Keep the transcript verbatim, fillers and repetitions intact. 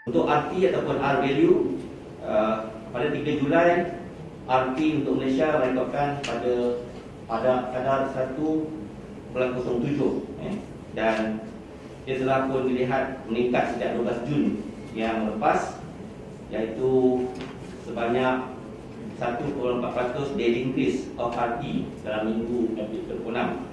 Untuk R T ataupun R value, uh, pada tiga Julai R T untuk Malaysia merekodkan pada pada kadar satu perpuluhan kosong tujuh, eh, dan dia telah pun dilihat meningkat sejak dua belas Jun yang lepas, iaitu sebanyak satu perpuluhan empat peratus daily increase of R T dalam minggu ke dua puluh enam.